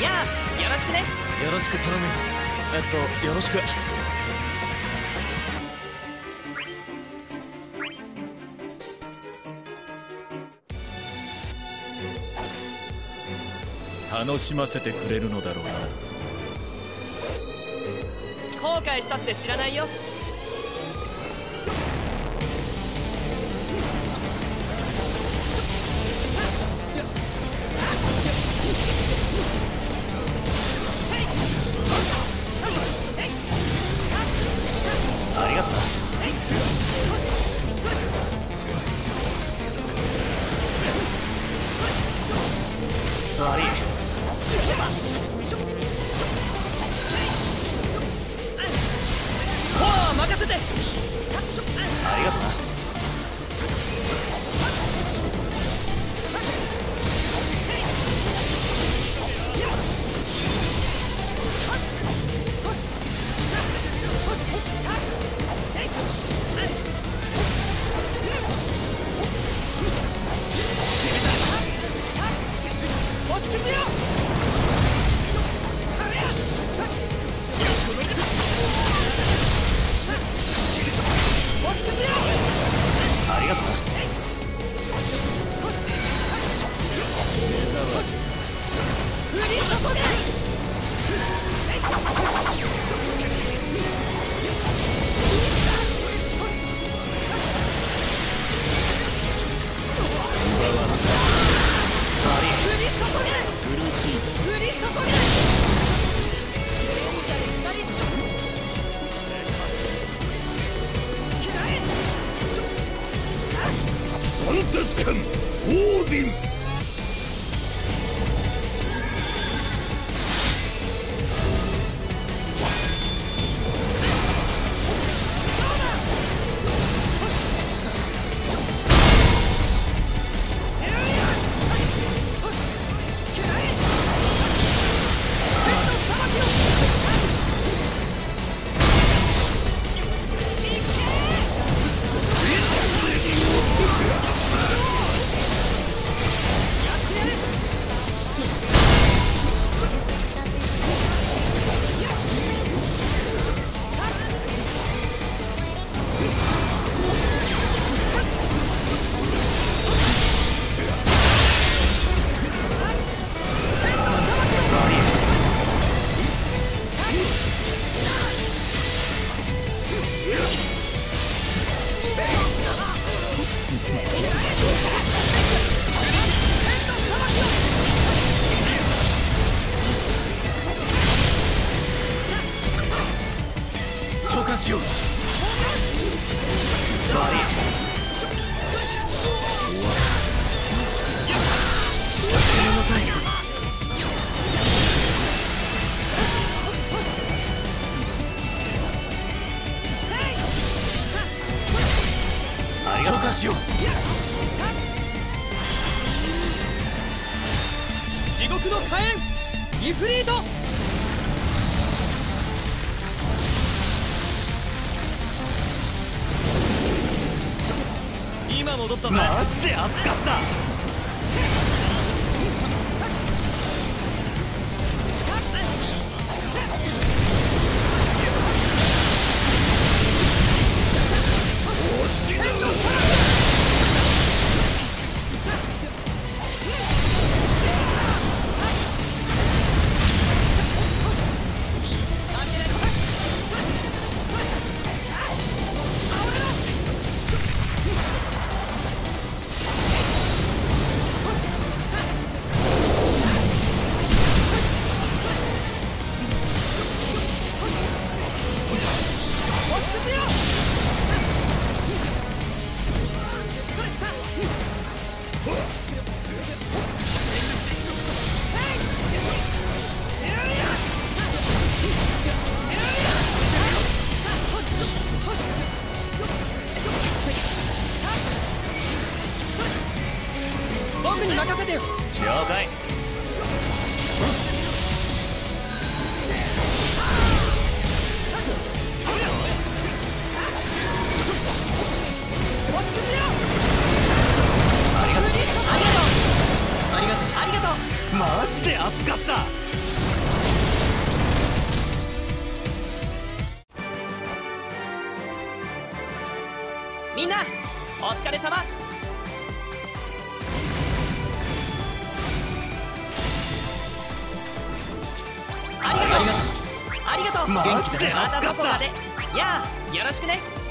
やあ、よろしくね。 よろしく頼むよ。よろしく。 楽しませてくれるのだろうな。 後悔したって知らないよ。 ありがとうな。悪い。 フォア任せて。 ありがとうな。 星屑よ。星屑よ。 ありがとうな。 降り注げ。 奪わせ降り注げ。 苦しい。 降り注げ。 三鉄拳オーディン。召喚しよう。 悪い。ごめんなさい。ありがとう。 召喚しよう。 地獄の火炎イフリート。今戻ったぜ。 マジで熱かった。 僕に任せてよ。 了解。 ありがとう。 マジで熱かった。 みんなお疲れ様。ありがとう。 マジでまた熱かった。 どこかで。やあよろしくね。